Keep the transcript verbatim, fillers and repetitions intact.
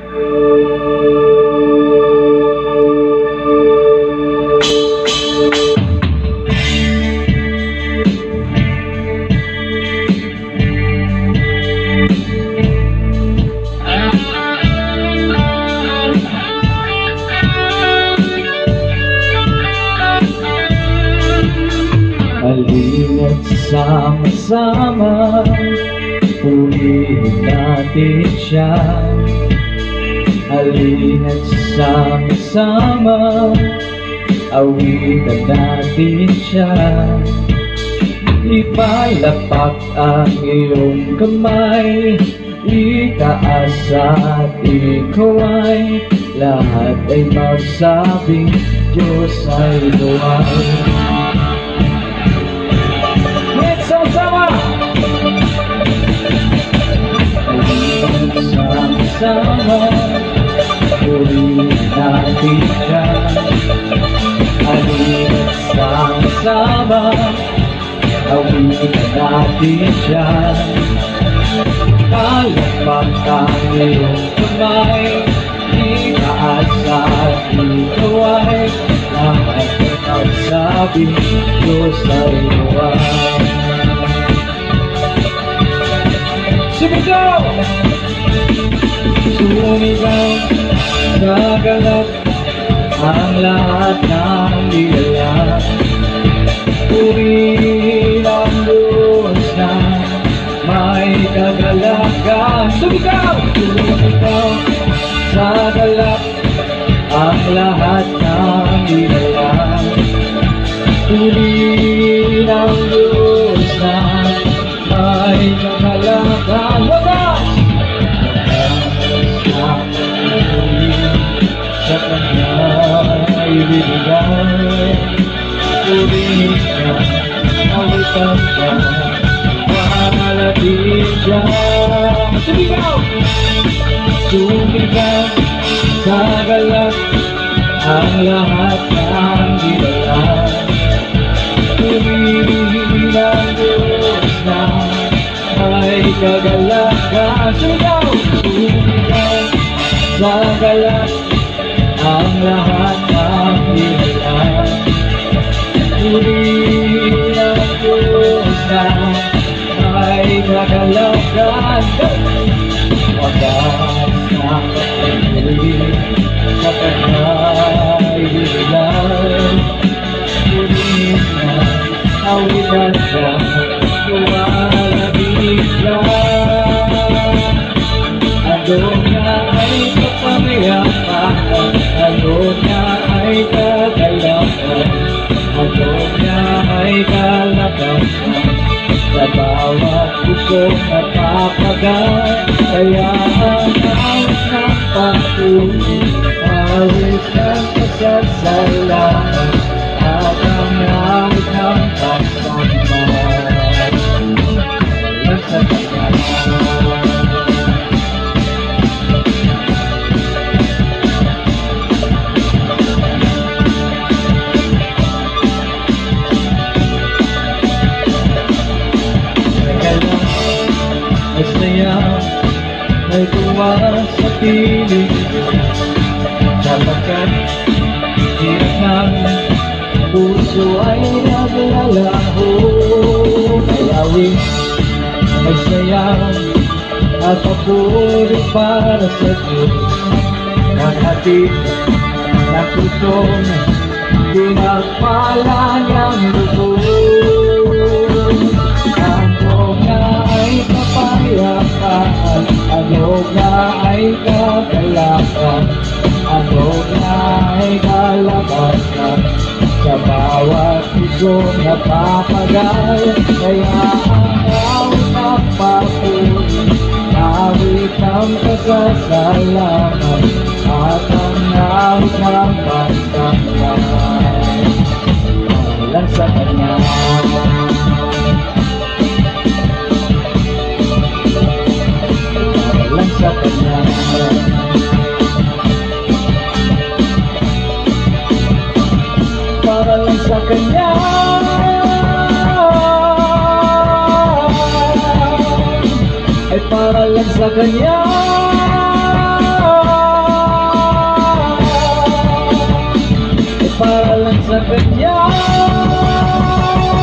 Halina't sama-sama, purihin natin siya. Halina't sama-sama, awitan natin siya. Ipalapak ang iyong kamay, itaas at ikaw ay lahat ay magsabing Diyos ay buhay. Sama-sama, purihin natin siya. Halina't sama-sama, awitan natin siya. Palapak ang iyong kamay, itaas at ikaw ay lahat ay magsabing Diyos ay buhay. Sumigaw! Sumigaw, gagalak ang lahat ng nilalang. Purihin ang Diyos na may kagalakan. Sumigaw! Sumigaw, gagalak ang lahat ng nilalang. Purihin ang Diyos na may kagalakan. Wagas! Sa Kanya ibibigay, purihin ka, awitan ka, mahalagin siya. Sumigaw! Sumigaw, gagalak ang lahat ng nilalang. Purihin ang Diyos na may kagalakan. Sumigaw! Sumigaw, gagalak ang lahat ng nilalang. Purihin ang Diyos na may kagalakan. Wagas na patuloy sa Kanya ibigay. Purihin na, awitan siya, lumalabig siya. Ano niya ay kapangyapan, ano niya ay kagalakan, ano niya ay kalakasan. Sa bawat pusong napapagay, kaya ang awit ng patuloy, awit ng pasasalamat, at ang awit ng pagsambay. Walang sa Kanya. May tuwa sa piling, sapagkat hirap ng puso ay naglalaho. Mayawin, may sayaw at papuri para sa Diyos. Naghatid na pusong pinagpala niyang lubos. Ang mga ay kapayapaan, ano nga ay kagalakan, ano nga ay kalakasan. Sa bawat pusong napapagay, kaya ang awit ng papuri, awit ng pasasalamat, at ang awit ng pagsambay. Walang sa Kanya. Sa Kanya. Para lang sa Kanya. Ay para lang sa Kanya. lang sa kanya.